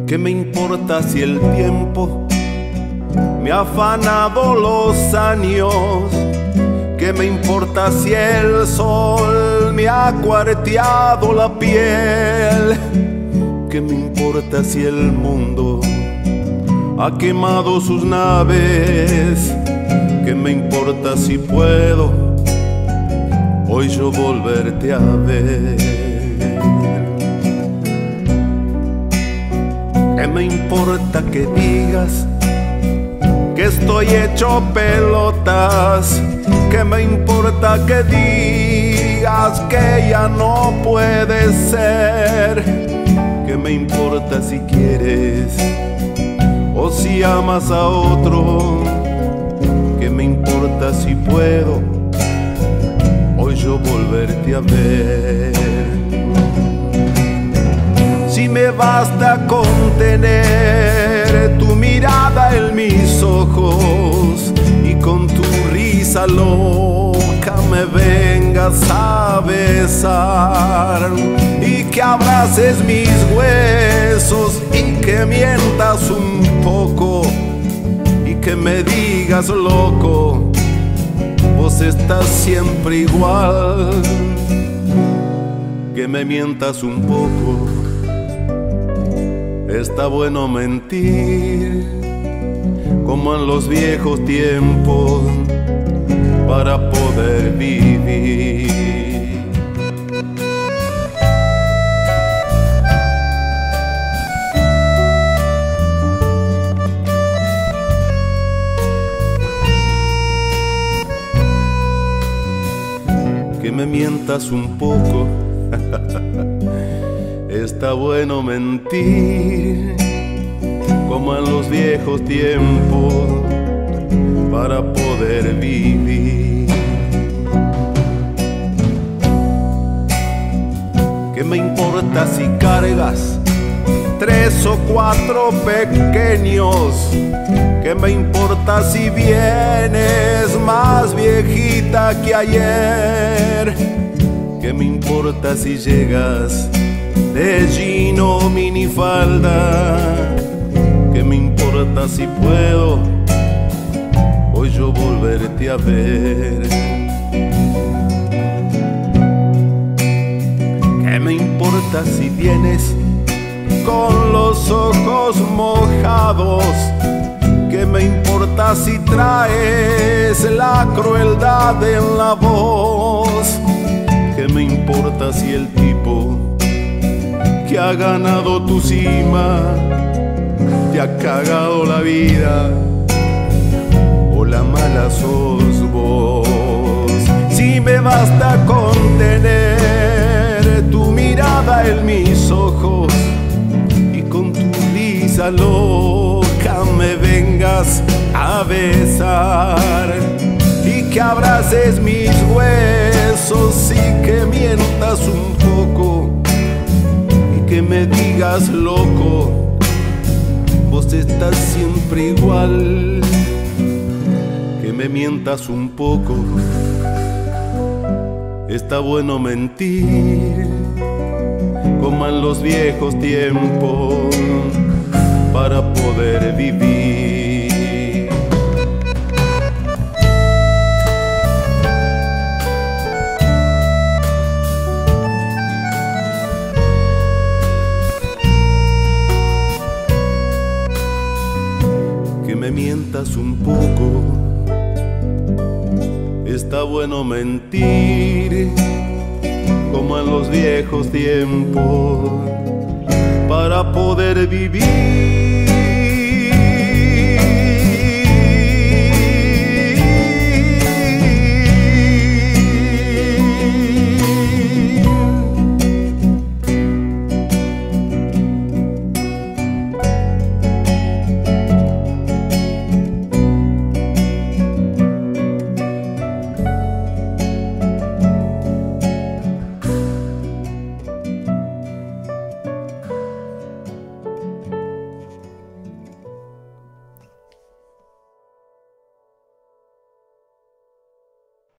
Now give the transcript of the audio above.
¿Qué me importa si el tiempo me ha afanado los años? ¿Qué me importa si el sol me ha cuarteado la piel? ¿Qué me importa si el mundo ha quemado sus naves? ¿Qué me importa si puedo hoy yo volverte a ver? ¿Qué me importa que digas que estoy hecho pelotas? ¿Qué me importa que digas que ya no puede ser? ¿Qué me importa si quieres o si amas a otro? ¿Qué me importa si puedo hoy yo volverte a ver? Si me basta con tener tu mirada en mis ojos y con tu risa loca me vengas a besar, y que abraces mis huesos y que mientas un poco y que me digas loco, vos estás siempre igual. Que me mientas un poco, está bueno mentir, como en los viejos tiempos, para poder vivir. Que me mientas un poco, está bueno mentir, como en los viejos tiempos, para poder vivir. ¿Qué me importa si cargas 3 o 4 pequeños? ¿Qué me importa si vienes más viejita que ayer? ¿Qué me importa si llegas de jean o minifalda? ¿Qué me importa si puedo hoy yo volverte a ver? ¿Qué me importa si vienes con los ojos mojados? ¿Qué me importa si traes la crueldad en la voz? ¿Qué me importa si el tipo que ha ganado tu cima te ha cagado la vida, o la mala sos vos? Si me basta con tener tu mirada en mis ojos y con tu risa loca me vengas a besar, y que abraces mis huesos y que mientas un poco y que me digas loco, vos estás siempre igual. Que me mientas un poco, está bueno mentir, como en los viejos tiempos, para poder vivir. Que me mientas un poco, está bueno mentir, como en los viejos tiempos, para poder vivir.